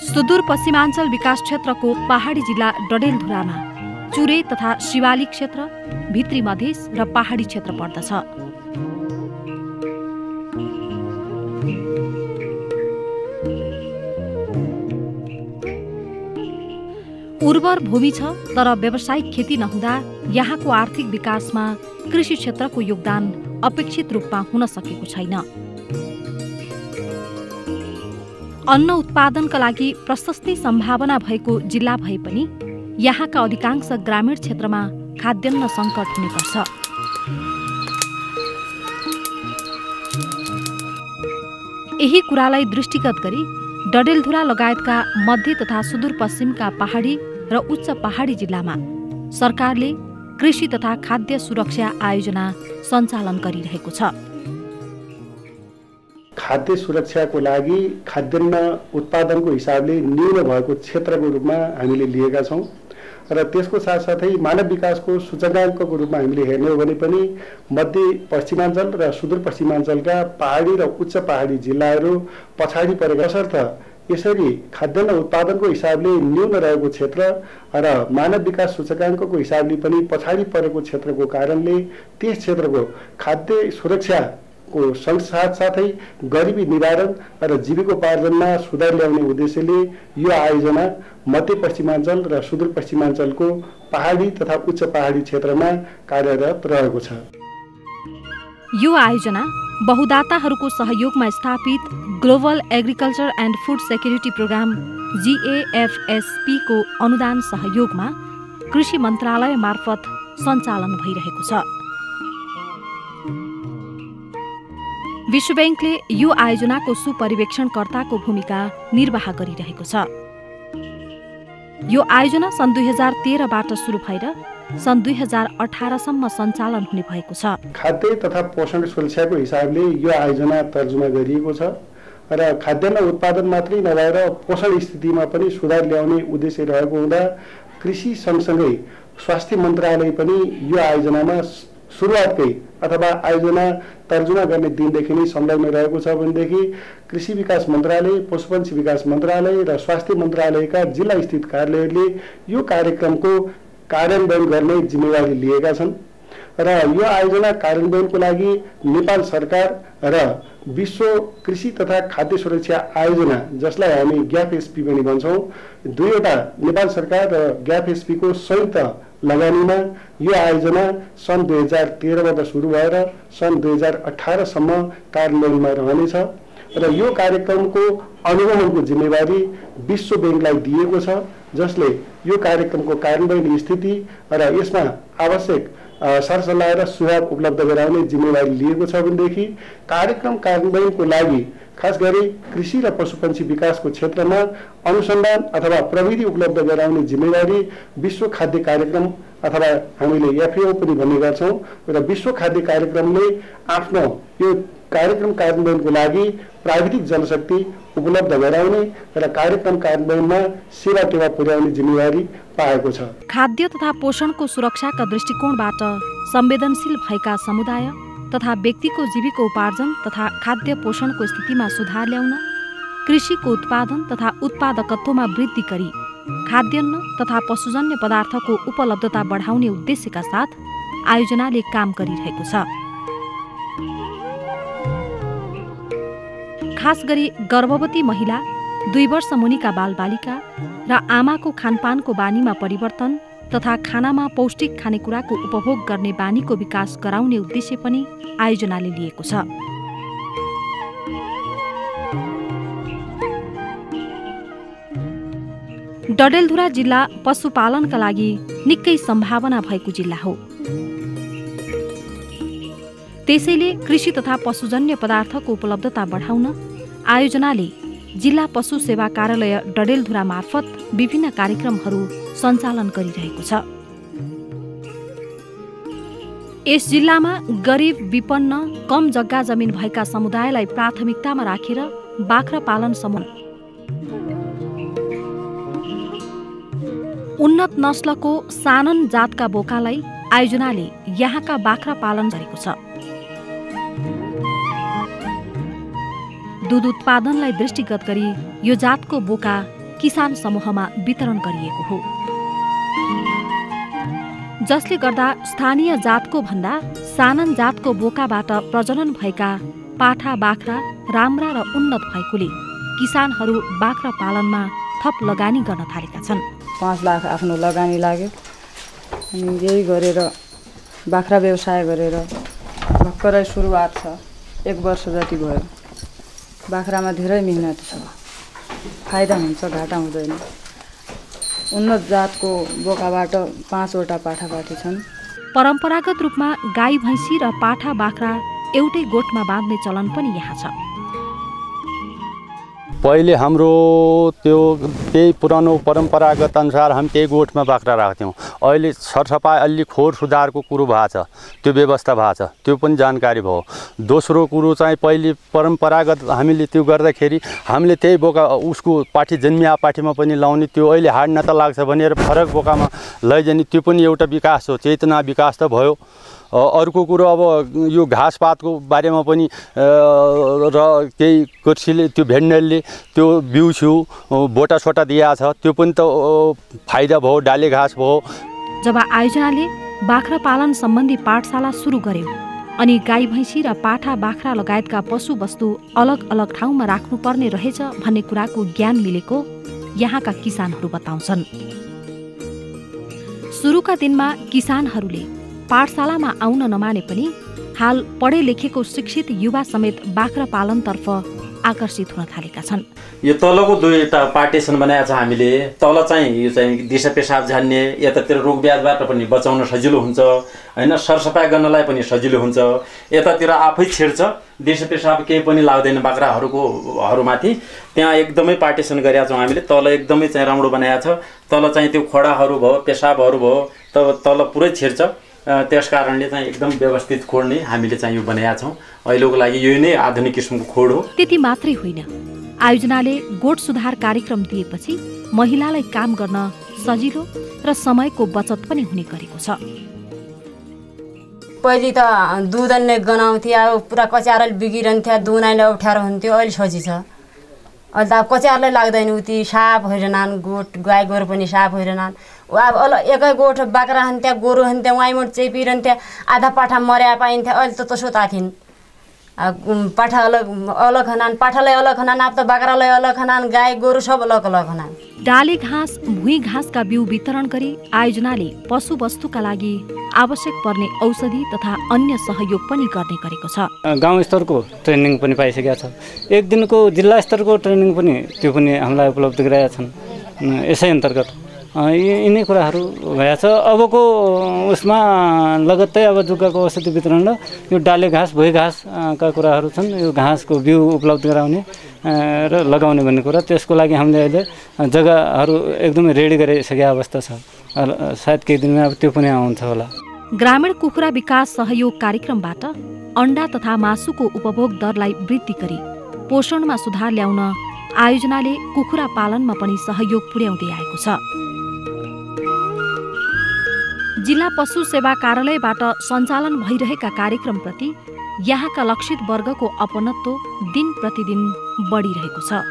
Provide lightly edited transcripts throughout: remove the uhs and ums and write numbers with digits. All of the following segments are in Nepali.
सुदूरपश्चिमाञ्चल विकास क्षेत्रको पहाडी जिल्ला डडेलधुरामा चुरे तथा शिवालिक क्षेत्र, भित्री मधेस र पहाडी क्षेत्र पर्दछ। उर्वर भूमि छ, तर व्यावसायिक खेती नहुँदा यहाँको आर्थिक विकासमा कृषि क्षेत्रको योगदान अपेक्षित रूपमा हुन सकेको छैन। अन्न उत्पादनका लागि प्रशस्तै सम्भावना भएको जिल्ला भए पनि यहाँका अधिकांश ग्रामीण क्षेत्रमा खाद्यान्न सङ्कट हुने गर्छ। यही कुरालाई दृष्टिगत गरी डडेलधुरा लगायतका मध्य तथा सुदूरपश्चिमका पहाडी र उच्च पहाडी जिल्लामा सरकारले कृषि तथा खाद्य सुरक्षा आयोजना सञ्चालन गरिरहेको छ। खाद्य सुरक्षाको लागि खाद्यान्न उत्पादनको हिसाबले न्यून भएको क्षेत्रको रूपमा हामीले लिएका छौँ र त्यसको साथसाथै मानव विकासको सूचकाङ्कको रूपमा हामीले हेर्ने हो भने पनि मध्य पश्चिमाञ्चल र सुदूरपश्चिमाञ्चलका पहाडी र उच्च पहाडी जिल्लाहरू पछाडि परेका तसर्थ यसरी खाद्यान्न उत्पादनको हिसाबले न्यून रहेको क्षेत्र र मानव विकास सूचकाङ्कको हिसाबले पनि पछाडि परेको क्षेत्रको कारणले त्यस क्षेत्रको खाद्य सुरक्षाको साथसाथै गरिबी निवारण र जीविकोपार्जनमा सुधार ल्याउने उद्देश्यले यो आयोजना मध्य पश्चिमाञ्चल र सुदूरपश्चिमाञ्चलको पहाडी तथा उच्च पहाडी क्षेत्रमा कार्यरत रहेको छ। यो आयोजना बहुदाताहरूको सहयोगमा स्थापित global agriculture and food security programme GAFSP को अनुदान सहयोगमा कृषि मन्त्रालय मार्फत सञ्चालन भइरहेको छ। विश्व ब्याङ्कले यो आयोजनाको सुपरिवेक्षणकर्ताको भूमिका निर्वाह गरिरहेको छ। यो आयोजना सन् 2013बाट सुरु भएर सन् 2018 सम्म सञ्चालन हुने भएको छ। खाद्य तथा पोषण सुरक्षाको हिसाबले यो आयोजना तर्जुमा गरिएको छ र खाद्यान्न उत्पादन मात्रै नभएर पोषण स्थितिमा पनि सुधार ल्याउने उद्देश्य रहेको हुँदा कृषि सँगसँगै स्वास्थ्य मन्त्रालय पनि यो आयोजनामा सुरुवातकै अथवा आयोजना तर्जुमा गर्ने दिनदेखि नै संलग्न रहेको छ भनेदेखि कृषि विकास मन्त्रालय, पशुपन्छी विकास मन्त्रालय र स्वास्थ्य मन्त्रालयका जिल्ला स्थित कार्यालयहरूले यो कार्यक्रमको कार्यान्वयन गर्ने जिम्मेवारी लिएका छन् र यो आयोजना कार्यान्वयनको लागि नेपाल सरकार र विश्व कृषि तथा खाद्य सुरक्षा आयोजना, जसलाई हामी GAFSP पनि भन्छौँ, दुईवटा नेपाल सरकार र GAFSP को संयुक्त लगानीमा यो आयोजना सन् 2013बाट सुरु भएर सन् 2018 सम्म कार्यान्वयनमा रहनेछ र यो कार्यक्रमको अनुगमनको जिम्मेवारी विश्व ब्याङ्कलाई दिएको छ, जसले यो कार्यक्रमको कार्यान्वयन स्थिति र यसमा आवश्यक सरसल्लाह र सुझाव उपलब्ध गराउने जिम्मेवारी लिएको छ भनेदेखि कार्यक्रम कार्यान्वयनको लागि खास गरी कृषि र पशुपन्छी विकासको क्षेत्रमा अनुसन्धान अथवा प्रविधि उपलब्ध गराउने जिम्मेवारी विश्व खाद्य कार्यक्रम अथवा हामीले FAO पनि भन्ने गर्छौँ र विश्व खाद्य कार्यक्रमले आफ्नो यो कार्यक्रम कार्यान्वयनको लागि प्राविधिक जनशक्ति उपलब्ध गराउने र कार्यक्रम कार्यान्वयनमा सेवा टेवा पुर्याउने जिम्मेवारी पाएको छ। खाद्य तथा पोषणको सुरक्षाका दृष्टिकोणबाट संवेदनशील भएका समुदाय तथा व्यक्तिको जीविकोपार्जन तथा खाद्य पोषणको स्थितिमा सुधार ल्याउन, कृषिको उत्पादन तथा उत्पादकत्वमा वृद्धि गरी खाद्यान्न तथा पशुजन्य पदार्थको उपलब्धता बढाउने उद्देश्यका साथ आयोजनाले काम गरिरहेको छ। खास गरी गर्भवती महिला, 2 वर्ष मुनिका बालबालिका र आमाको खानपानको बानीमा परिवर्तन तथा खानामा पौष्टिक खानेकुराको उपभोग गर्ने बानीको विकास गराउने उद्देश्य पनि आयोजनाले लिएको छ। डडेलधुरा जिल्ला पशुपालनका लागि निकै सम्भावना भएको जिल्ला हो। त्यसैले कृषि तथा पशुजन्य पदार्थको उपलब्धता बढाउन आयोजनाले जिल्ला पशु सेवा कार्यालय डडेलधुरा मार्फत विभिन्न कार्यक्रमहरू सञ्चालन गरिरहेको छ। यस जिल्लामा गरिब, विपन्न, कम जग्गा जमिन भएका समुदायलाई प्राथमिकतामा राखेर बाख्रा पालन समूह, उन्नत नस्लको सानन जातका बोकालाई आयोजनाले यहाँका बाख्रा पालन गरेको छ। दूध उत्पादनलाई दृष्टिगत गरी यो जातको बोका किसान समूहमा वितरण गरिएको हो, जसले गर्दा स्थानीय जातको भन्दा सानन जातको बोकाबाट प्रजनन भएका पाठा बाख्रा राम्रा र उन्नत भएकोले किसानहरू बाख्रा पालनमा थप लगानी गर्न थालेका छन्। 5 लाख आफ्नो लगानी लाग्यो अनि यही गरेर बाख्रा व्यवसाय गरेर भर्खरै सुरुवात छ, 1 वर्ष जति भयो। बाख्रामा धेरै मेहनत छ, फाइदा हुन्छ, घाटा हुँदैन। उन्नत जातको बोकाबाट 5 वटा पाठापाठी छन्। परम्परागत रूपमा गाई भैँसी र पाठा बाख्रा एउटै गोठमा बाँध्ने चलन पनि यहाँ छ। पहिले हाम्रो त्यही पुरानो परम्परागत अनुसार हामी त्यही गोठमा बाख्रा राख्थ्यौँ। अहिले सरसफाइ अलि खोर सुधारको कुरो भएको छ, त्यो व्यवस्था भएको छ, त्यो पनि जानकारी भयो। दोस्रो कुरो चाहिँ पहिले परम्परागत हामीले त्यो गर्दाखेरि हामीले त्यही बोका उसको पाठी जन्मिया पाठीमा पनि लाउने, त्यो अहिले हाड्न त लाग्छ भनेर फरक बोकामा लैजाने, त्यो पनि एउटा विकास हो, चेतना विकास त भयो। अर्को कुरो अब यो घाँसपातको बारेमा पनि र केही कृषिले त्यो भेन्डरले त्यो बिउ छेउ बोटासोटा दिएको छ, त्यो पनि त फाइदा भयो, डाले घाँस भयो। जब आयोजनाले बाख्रा पालन सम्बन्धी पाठशाला सुरु गर्यो अनि गाई भैँसी र पाठा बाख्रा लगायतका पशुवस्तु अलग अलग ठाउँमा राख्नुपर्ने रहेछ भन्ने कुराको ज्ञान मिलेको यहाँका किसानहरू बताउँछन्। सुरुका दिनमा किसानहरूले पाठशालामा आउन नमाने पनि हाल पढे लेखेको शिक्षित युवा समेत बाख्रा पालनतर्फ आकर्षित हुन थालेका छन्। यो तलको 2टा पार्टिसन बनाएको छ हामीले। तल चाहिँ यो चाहिँ दिशा पेसाब झान्ने, यतातिर रोग व्याधबाट पनि बचाउन सजिलो हुन्छ हैन, सरसफाइ गर्नलाई पनि सजिलो हुन्छ। यतातिर आफै छिर्छ, दिशा पेसाब केही पनि लाग्दैन बाख्राहरूमाथि। त्यहाँ एकदमै पार्टिसन गरेका छौँ हामीले। तल एकदमै चाहिँ राम्रो बनाएको छ। तल चाहिँ त्यो खोडाहरू भयो, पेसाबहरू भयो, तल पुरै छिर्छ। त्यस कारणले चाहिँ एकदम व्यवस्थित खोड नै हामीले चाहिँ यो बनाएका छौँ। अहिलेको लागि यो नै आधुनिक किसिमको खोड हो। त्यति मात्रै होइन, आयोजनाले गोठ सुधार कार्यक्रम दिएपछि महिलालाई काम गर्न सजिलो र समयको बचत पनि हुने गरेको छ। पहिले त दुध नै गनाउँथे, अब पुरा कच्यारले बिगिरन्थ्यो, दुनाइले अप्ठ्यारो हुन्थ्यो। अहिले सजिलो छ, अहिले त अब कच्यारले लाग्दैन, उति साफ होइरहन्, गोठ गाई गोरु पनि साफ होइरहन्। अब एकै गोठ बाख्रा हन्थ्या, गोरु हन्थ्या, वाइमोट चेपिरहन्थ्या, आधा पाठा मर्या पाइन्थ्यो। अहिले त तसो ताथिन्, पाठा अलग हनान, पाठालाई अलग हनान, अब त बाख्रालाई अलग हनान, गाई गोरु सब अलग अलग हनान। डाले घाँस भुइँ घाँसका बिउ वितरण गरी आयोजनाले पशुवस्तुका लागि आवश्यक पर्ने औषधि तथा अन्य सहयोग पनि गर्ने गरेको छ। गाउँ स्तरको ट्रेनिङ पनि पाइसकेका छ। 1 दिनको जिल्ला स्तरको ट्रेनिङ पनि त्यो पनि हामीलाई उपलब्ध गराएका छन्। यसै अन्तर्गत यिनै कुराहरू भएका छ। अबको उसमा लगत्तै अब जुगाको औषधि वितरण र यो डाले घाँस भुइँ घाँसका कुराहरू छन्। यो घाँसको बिउ उपलब्ध गराउने र लगाउने भन्ने कुरा, त्यसको लागि हामीले अहिले जग्गाहरू एकदमै रेडी गरिसकेको अवस्था छ। सायद केही दिनमा अब त्यो पनि आउँछ होला। ग्रामीण कुखुरा विकास सहयोग कार्यक्रमबाट अण्डा तथा मासुको उपभोग दरलाई वृद्धि गरी पोषणमा सुधार ल्याउन आयोजनाले कुखुरा पालनमा पनि सहयोग पुर्याउँदै आएको छ। जिल्ला पशु सेवा कार्यालयबाट सञ्चालन भइरहेका कार्यक्रमप्रति यहाँका लक्षित वर्गको अपनत्व दिन प्रतिदिन बढिरहेको छ।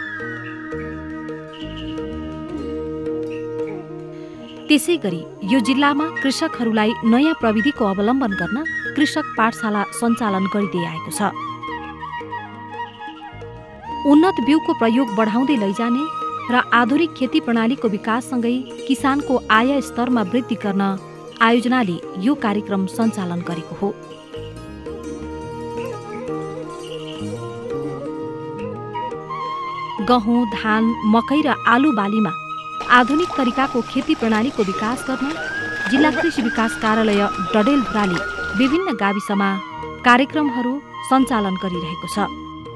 त्यसैगरी यो जिल्लामा कृषकहरूलाई नयाँ प्रविधिको अवलम्बन गर्न कृषक पाठशाला सञ्चालन गरिँदै आएको छ। उन्नत बिउको प्रयोग बढाउँदै लैजाने र आधुनिक खेती प्रणालीको विकाससँगै किसानको आय स्तरमा वृद्धि गर्न आयोजनाले यो कार्यक्रम सञ्चालन गरेको हो। गहुँ, धान, मकै र आलु बालीमा आधुनिक तरिकाको खेती प्रणालीको विकास गर्न जिल्ला कृषि विकास कार्यालय डडेलधुराले विभिन्न गाविसमा कार्यक्रमहरू सञ्चालन गरिरहेको छ।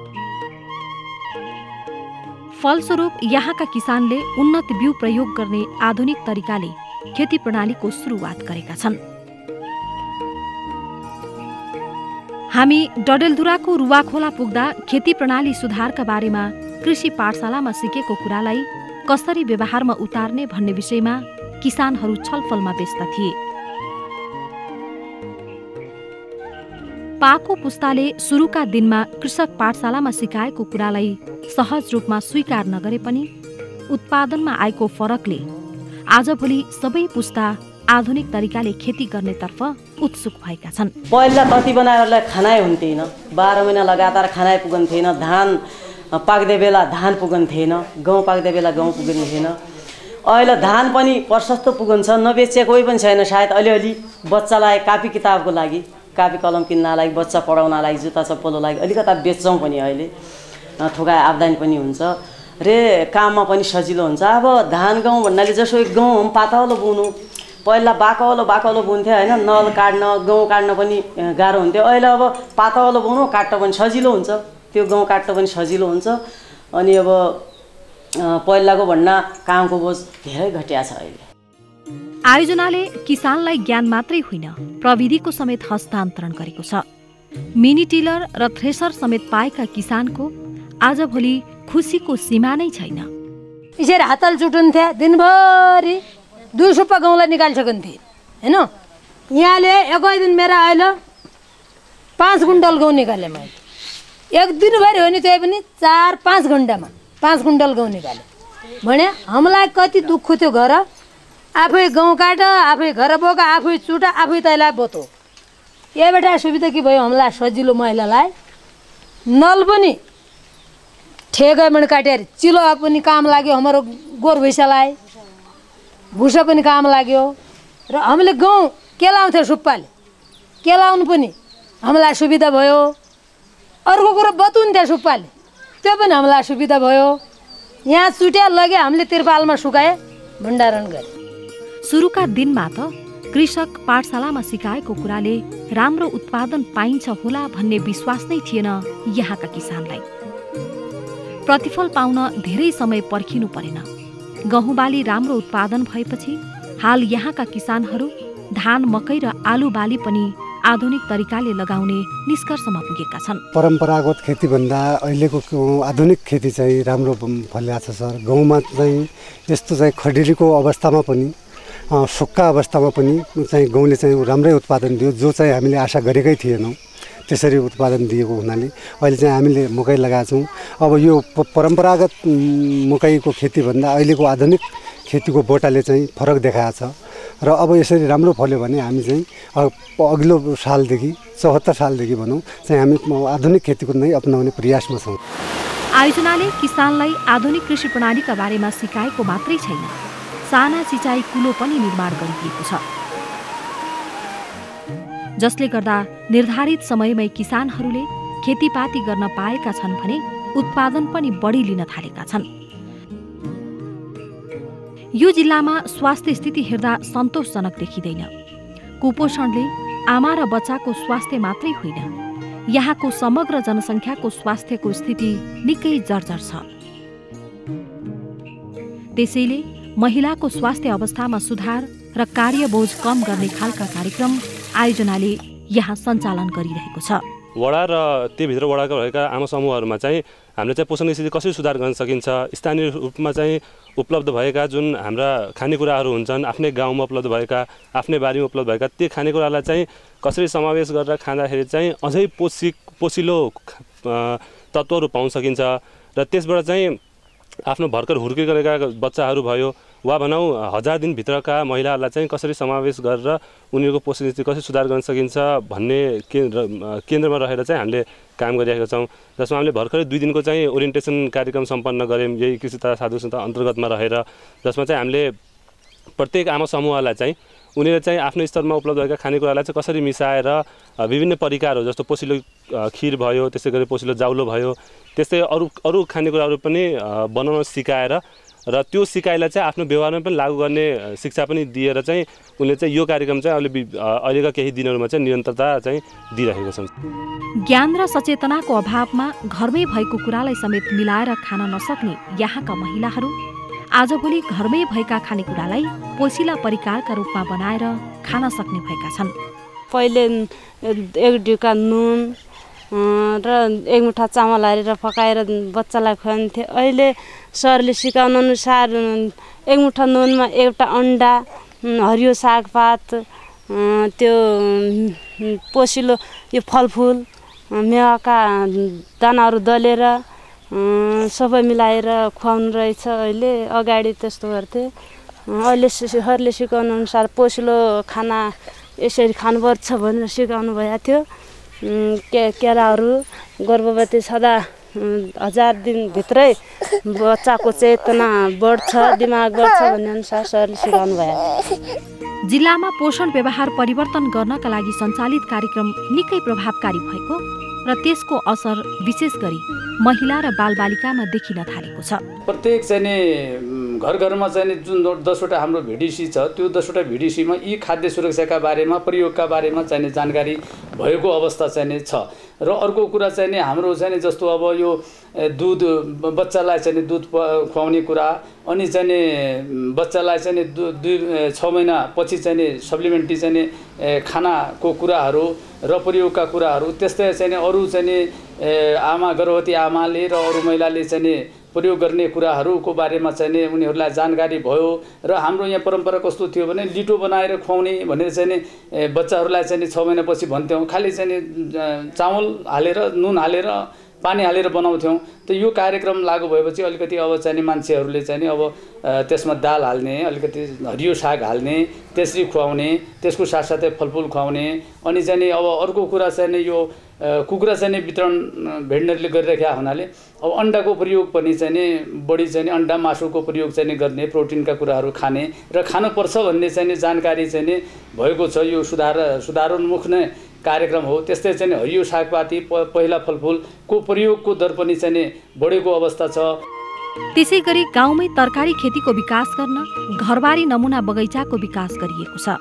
फलस्वरूप यहाँका किसानले उन्नत बिउ प्रयोग गर्ने आधुनिक तरिकाले खेती प्रणालीको सुरुवात गरेका छन्। हामी डडेलधुराको रुवाखोला पुग्दा खेती प्रणाली सुधारका बारेमा कृषि पाठशालामा सिकेको कुरालाई कसरी व्यवहारमा उतार्ने भन्ने विषयमा किसानहरू छलफलमा व्यस्त थिए। पाको पुस्ताले सुरुका दिनमा कृषक पाठशालामा सिकाएको कुरालाई सहज रूपमा स्वीकार नगरे पनि उत्पादनमा आएको फरकले आजभोलि सबै पुस्ता आधुनिक तरिकाले खेती गर्नेतर्फ उत्सुक भएका छन्। पहिला कति बनाएरलाई खानाइ हुन्थेन, 12 महिना लगातार खानाइ पुगन्थेन, धान पाक्दै बेला धान पुगन्थेन, गहुँ पाक्दै बेला गहुँ पुगन्थेन। अहिले धान पनि प्रशस्त पुगन्छ, नबेचे कोही पनि छैन। सायद अलिअलि बच्चालाई कापी किताबको लागि, कापी कलम किन्नलाई, बच्चा पढाउनलाई, जुत्ता चप्पलको लागि अलिकता बेच्छौँ पनि। अहिले ठोकाइ आब्दानी पनि हुन्छ रे, काममा पनि सजिलो हुन्छ। अब धान गहुँ भन्नाले जसो एक गहुँ पातलो बुनु, पहिला बाकलो बुन्थ्यो होइन, नल काट्न गहुँ काट्न पनि गाह्रो हुन्थ्यो। अहिले अब पातलो बुनु, काट्न पनि सजिलो हुन्छ, त्यो गहुँ काट्न पनि सजिलो हुन्छ। अनि अब पहिलाको भन्दा कामको बोझ धेरै घटिया छ अहिले। आयोजनाले किसानलाई ज्ञान मात्रै होइन, प्रविधिको समेत हस्तान्तरण गरेको छ। मिनी टिलर र थ्रेसर समेत पाएका किसानको आजभोलि खुसीको सीमा नै छैन। यसरी हातल चुटुन्थे, दिनभरि 2 सुप्पा गहुँलाई निकालिसकन्थे होइन। यहाँले एकै दिन मेरो अहिले 5 कुन्टल गहुँ निकालेँ मैले। एक दिनभरि हो नि, त्यो पनि 4-5 घन्टामा 5 कुन्टल गहुँ निकालेँ भने हामीलाई कति दुःख थियो। घर आफै गहुँ काट, आफै घर बोक, आफै चुट, आफै तैलाई बोतो। यहीबाट सुविधा के भयो हामीलाई सजिलो। महिलालाई नल पनि ठेगैमा काटेर चिलो पनि काम लाग्यो, हाम्रो गोरु भैँसालाई भुसा पनि काम लाग्यो। र हामीले गहुँ केलाउँथ्यो सुप्पाले, केलाउनु पनि हामीलाई सुविधा भयो। अर्को कुरो बतुन्थ्यो सुप्पाले, त्यो पनि हामीलाई सुविधा भयो। यहाँ चुट्या लगे हामीले तिरपालमा सुकाए, भण्डारण गरे। सुरुका दिनमा त कृषक पाठशालामा सिकाएको कुराले राम्रो उत्पादन पाइन्छ होला भन्ने विश्वास नै थिएन यहाँका किसानलाई। प्रतिफल पाउन धेरै समय पर्खिनु परेन। गहुँ बाली राम्रो उत्पादन भएपछि हाल यहाँका किसानहरू धान, मकै र आलु बाली पनि आधुनिक तरिकाले लगाउने निष्कर्षमा पुगेका छन्। परम्परागत खेतीभन्दा अहिलेको आधुनिक खेती चाहिँ राम्रो फलिरहेको छ सर। गहुँमा चाहिँ यस्तो चाहिँ खडेरीको अवस्थामा पनि, सुक्खा अवस्थामा पनि चाहिँ गहुँले चाहिँ राम्रै उत्पादन दियो, जो चाहिँ हामीले आशा गरेकै थिएनौँ। त्यसरी उत्पादन दिएको हुनाले अहिले चाहिँ हामीले मकै लगाएको छौँ। अब यो परम्परागत मकैको खेतीभन्दा अहिलेको आधुनिक खेतीको बोटाले चाहिँ फरक देखाएको छ। र अब यसरी राम्रो फल्यो भने हामी चाहिँ अघिल्लो सालदेखि 74 सालदेखि भनौँ चाहिँ हामी आधुनिक खेतीको नै अपनाउने प्रयासमा छौँ। आयोजनाले किसानलाई आधुनिक कृषि प्रणालीका बारेमा सिकाएको मात्रै छैन, साना सिँचाइ कुलो पनि निर्माण गरिएको छ, जसले गर्दा निर्धारित समयमै किसानहरूले खेतीपाती गर्न पाएका छन् भने उत्पादन पनि बढी लिन थालेका छन्। यो जिल्लामा स्वास्थ्य स्थिति हेर्दा सन्तोषजनक देखिँदैन। कुपोषणले आमा र बच्चाको स्वास्थ्य मात्रै होइन, यहाँको समग्र जनसङ्ख्याको स्वास्थ्यको स्थिति निकै जर्जर छ। त्यसैले महिलाको स्वास्थ्य अवस्थामा सुधार र कार्यबोझ कम गर्ने खालका कार्यक्रम आयोजनाले यहाँ सञ्चालन गरिरहेको छ। वडा र त्योभित्र वडाका भएका आमा समूहहरूमा चाहिँ हामीले चाहिँ पोषण स्थिति कसरी सुधार गर्न सकिन्छ, स्थानीय रूपमा चाहिँ उपलब्ध भएका जुन हाम्रा खानेकुराहरू हुन्छन्, आफ्नै गाउँमा उपलब्ध भएका, आफ्नै बारीमा उपलब्ध भएका त्यो खानेकुरालाई चाहिँ कसरी समावेश गरेर खाँदाखेरि चाहिँ अझै पोसिलो तत्त्वहरू पाउन सकिन्छ। र त्यसबाट चाहिँ आफ्नो भर्खर हुर्कै गरेका बच्चाहरू भयो वा भनौँ 1000 दिनभित्रका महिलाहरूलाई चाहिँ कसरी समावेश गरेर उनीहरूको पोषण स्थिति कसरी सुधार गर्न सकिन्छ भन्ने केन्द्रमा रहेर चाहिँ हामीले काम गरिरहेका छौँ। जसमा हामीले भर्खरै 2 दिनको चाहिँ ओरिएन्टेसन कार्यक्रम सम्पन्न गऱ्यौँ यही कृषि तथा साधु संस्था अन्तर्गतमा रहेर, जसमा चाहिँ हामीले प्रत्येक आमा समूहलाई चाहिँ उनीहरू चाहिँ आफ्नो स्तरमा उपलब्ध भएका खानेकुरालाई चाहिँ कसरी मिसाएर विभिन्न परिकारहरू जस्तो पोसिलो खिर भयो, त्यसै गरी पोसिलो जाउलो भयो, त्यस्तै अरू खानेकुराहरू पनि बनाउन सिकाएर र त्यो सिकाइलाई चाहिँ आफ्नो व्यवहारमा पनि लागू गर्ने शिक्षा पनि दिएर चाहिँ उनले चाहिँ यो कार्यक्रम चाहिँ अहिलेका केही दिनहरूमा चाहिँ निरन्तरता चाहिँ दिइरहेको छन्। ज्ञान र सचेतनाको अभावमा घरमै भएको कुरालाई समेत मिलाएर खान नसक्ने यहाँका महिलाहरू आजभोलि घरमै भएका खानेकुरालाई पोसिला परिकारका रूपमा बनाएर खान सक्ने भएका छन्। पहिले 1 ढिका नुन र 1 मुठा चामल हालेर पकाएर बच्चालाई खुवाइन्थे। अहिले सरले सिकाउनु अनुसार 1 मुठा नुनमा एउटा अन्डा, हरियो सागपात, त्यो पोसिलो यो फलफुल मेवाका दानाहरू दलेर सबै मिलाएर खुवाउनु रहेछ। अहिले अगाडि त्यस्तो गर्थे, अहिले सरले सिकाउनु अनुसार पोसिलो खाना यसरी खानुपर्छ भनेर सिकाउनु भएको थियो। केराहरू गर्भवती छँदा 1000 दिनभित्रै बच्चाको चेतना बढ्छ, दिमाग बढ्छ भन्ने अनुसार सरले सिकाउनु भयो। जिल्लामा पोषण व्यवहार परिवर्तन गर्नका लागि सञ्चालित कार्यक्रम निकै प्रभावकारी भएको र त्यसको असर विशेष गरी महिला र बालबालिकामा देखिन थालेको छ। प्रत्येक चाहिँ नि घर घरमा चाहिँ नि जुन 10वटा हाम्रो भिडिसी छ, त्यो 10वटा भिडिसीमा यी खाद्य सुरक्षाका बारेमा, प्रयोगका बारेमा चाहिँ नि जानकारी भएको अवस्था चाहिँ नि छ। र अर्को कुरा चाहिँ नि हाम्रो चाहिँ नि जस्तो अब यो दुध बच्चालाई चाहिँ नि दुध खुवाउने कुरा, अनि चाहिँ नि बच्चालाई चाहिँ नि 6 महिना पछि चाहिँ नि सप्लिमेन्ट्री चाहिँ नि खानाको कुराहरू र प्रयोगका कुराहरू, त्यस्तै चाहिँ नि अरू चाहिँ नि आमा गर्भवती आमाले र अरू महिलाले चाहिँ नि प्रयोग गर्ने कुराहरूको बारेमा चाहिँ नि उनीहरूलाई जानकारी भयो। र हाम्रो यहाँ परम्परा कस्तो थियो भने लिटो बनाएर खुवाउने भनेर चाहिँ नि बच्चाहरूलाई चाहिँ नि 6 महिनापछि भन्थ्यौँ। खालि चाहिँ नि चामल हालेर नुन हालेर पानी हालेर बनाउँथ्यौँ। त यो कार्यक्रम लागू भएपछि अलिकति अब चाहिँ नि मान्छेहरूले चाहिँ नि अब त्यसमा दाल हाल्ने, अलिकति हरियो साग हाल्ने, त्यसरी खुवाउने, त्यसको साथसाथै फलफुल खुवाउने। अनि चाहिँ नि अब अर्को कुरा चाहिँ नि यो कुखुरा चाहिँ नि वितरण भेटनरीले गरिराखेका हुनाले अब अन्डाको प्रयोग पनि चाहिँ नि बढी चाहिँ नि अन्डा मासुको प्रयोग चाहिँ नि गर्ने, प्रोटिनका कुराहरू खाने र खानुपर्छ भन्ने चाहिँ नि जानकारी चाहिँ नि भएको छ। यो सुधारोन्मुख नै कार्यक्रम हो। त्यस्तै चाहिँ हरियो सागपाती, पहिला फलफुलको प्रयोगको दर पनि चाहिँ नि बढेको अवस्था छ। त्यसै गरी गाउँमै तरकारी खेतीको विकास गर्न घरबारी नमुना बगैँचाको विकास गरिएको छ।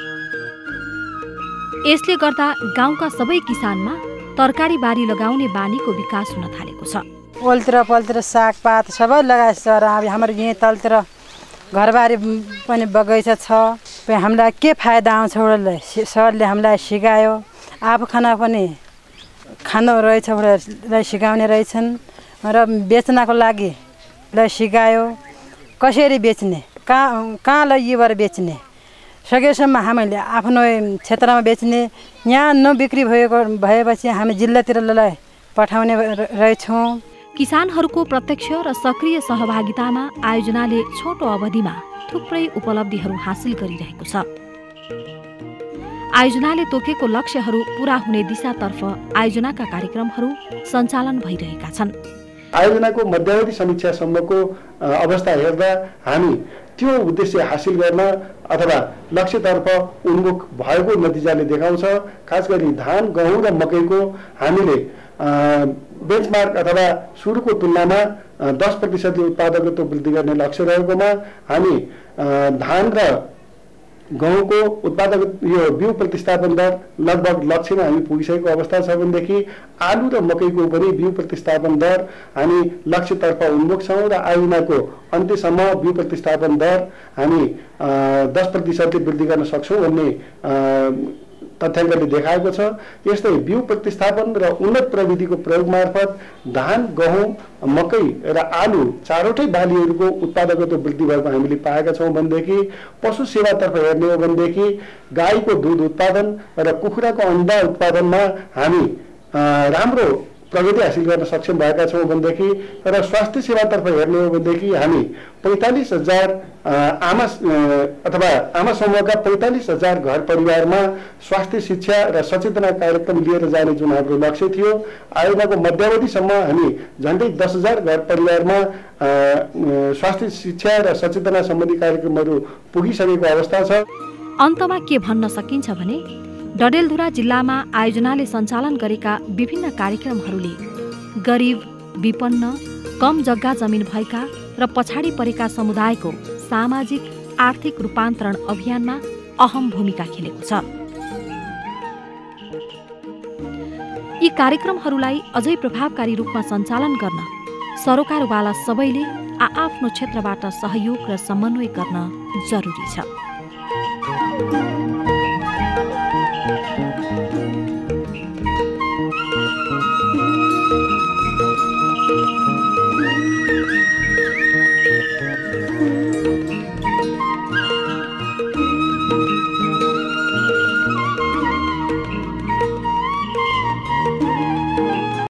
यसले गर्दा गाउँका सबै किसानमा तरकारी बारी लगाउने बानीको विकास हुन थालेको छ। ओलतिर पलतिर सागपात सबै लगाएको छ र हाम्रो यहीँ तलतिर घरबारी पनि बगैँचा छ। हामीलाई के फाइदा आउँछ उसले सरले हामीलाई सिकायो। आफू खाना पनि खानु रहेछ उसलाई सिकाउने रहेछन् र बेच्नको लागि सिकायो। कसरी बेच्ने, कहाँ लगिएर बेच्ने, सकेसम्म हामीले आफ्नो क्षेत्रमा बेच्ने। यहाँ नबिक्री भएपछि हामी जिल्लातिर पठाउने रहेछौँ। किसानहरूको प्रत्यक्ष र सक्रिय सहभागितामा आयोजनाले छोटो अवधिमा थुप्रै उपलब्धिहरू हासिल गरिरहेको छ। आयोजनाले तोकेको लक्ष्यहरू पूरा हुने दिशातर्फ आयोजनाका कार्यक्रमहरू सञ्चालन भइरहेका छन्। आयोजनाको मध्यावधि समीक्षासम्मको अवस्था हेर्दा हामी त्यो उद्देश्य हासिल गर्न अथवा लक्ष्यतर्फ उन्मुख भएको नतिजाले देखाउँछ। खास गरी धान, गहुँ र मकैको हामीले बेन्चमार्क अथवा सुरुको तुलनामा 10% उत्पादकत्व वृद्धि गर्ने लक्ष्य रहेकोमा हामी धान र गहुँको उत्पादक यो बिउ प्रतिस्थापन दर लगभग लक्ष्यमा हामी पुगिसकेको अवस्था छ भनेदेखि आलु र मकैको पनि बिउ प्रतिस्थापन दर हामी लक्ष्यतर्फ उन्मुख छौँ र आयोजनाको अन्त्यसम्म बिउ प्रतिस्थापन दर हामी 10% वृद्धि गर्न सक्छौँ भन्ने तथ्याङ्कले देखाएको छ। यस्तै बिउ प्रतिस्थापन र उन्नत प्रविधिको प्रयोग मार्फत धान, गहुँ, मकै र आलु चारवटै बालीहरूको उत्पादकत्व वृद्धि भएको हामीले पाएका छौँ भनेदेखि पशु सेवातर्फ हेर्ने हो भनेदेखि गाईको दुध उत्पादन र कुखुराको अण्डा उत्पादनमा हामी राम्रो प्रगति हासिल गर्न सक्षम भएका छौँ भनेदेखि र स्वास्थ्य सेवातर्फ हेर्ने हो भनेदेखि हामी 45,000 आमा समूहका 45,000 घर परिवारमा स्वास्थ्य शिक्षा र सचेतना कार्यक्रम लिएर जाने जुन हाम्रो लक्ष्य थियो, आयोजनाको मध्यावधिसम्म हामी झन्डै 10,000 घर परिवारमा स्वास्थ्य शिक्षा र सचेतना सम्बन्धी कार्यक्रमहरू पुगिसकेको अवस्था छ। अन्तमा के भन्न सकिन्छ भने डडेलधुरा जिल्लामा आयोजनाले सञ्चालन गरेका विभिन्न कार्यक्रमहरूले गरिब, विपन्न, कम जग्गा जमिन भएका र पछाडि परेका समुदायको सामाजिक आर्थिक रूपान्तरण अभियानमा अहम भूमिका खेलेको छ। यी कार्यक्रमहरूलाई अझै प्रभावकारी रूपमा सञ्चालन गर्न सरोकारवाला सबैले आआफ्नो क्षेत्रबाट सहयोग र समन्वय गर्न जरुरी छ।